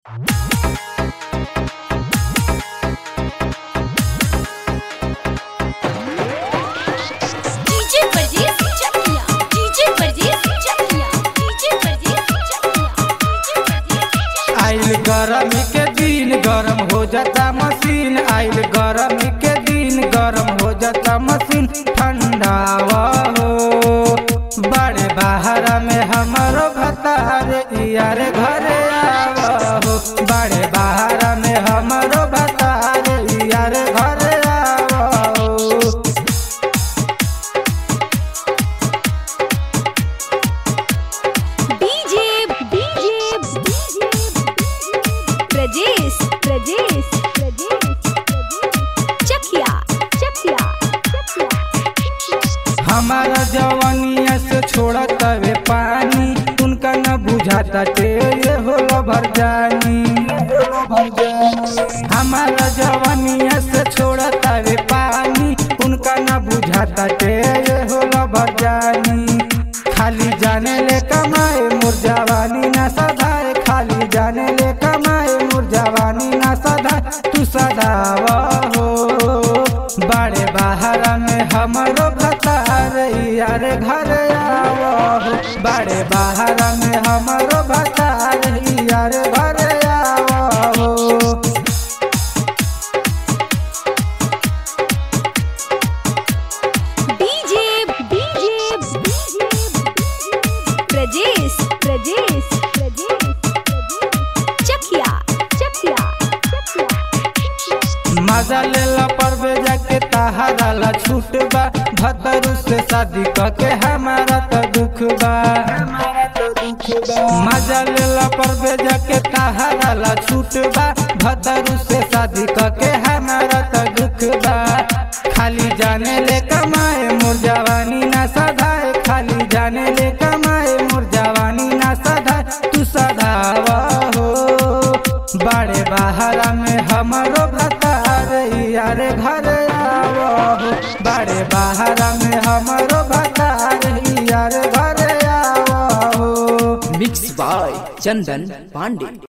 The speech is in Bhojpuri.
आइल गरमी के दिन गरम हो जाता मशीन, आइल गरमी के दिन गरम हो जाता मशीन। ठंडावा हो बड़े बाहर में हमारो भतार यार घरे आवा हो, बड़े बाहर में हमारो भतार यार घरे आवा हो। हमारा जवानिया से छोड़ा तवे पानी, उनका न बुझाता ये होला भर जानी। हमारा जवानिया से छोड़ा तवे पानी, उनका न बुझाता ये होला भर जानी। खाली जाने ले कमाए मोर जवानी ना सधाए, खाली जाने ले कमाए मोर जवानी ना सधाए। तू सदावा हो बड़े बाहर में हमारो भतार यार घर आवा हो, बड़े बाहर में हमारो भतार यार घर आवा हो। मजा लेला परबे जाके तहारा ला छूट बा, भतरू से शादी करके हमारा तो दुख बा। मजा लेला परबे जाके तहारा ला छूट बा, भतरू से शादी करके हमारा तो दुख बा। खाली जाने ले कमाए मोर जवानी ना सधाए, खाली जाने ले कमाए मोर जवानी ना सधाए। तू सधावा हो बड़े बाहर में हमारो भतार यार घर आवा हो, बड़े बाहर में हमारो भतार यार घर आवा हो। Mix by Chandan Pandey.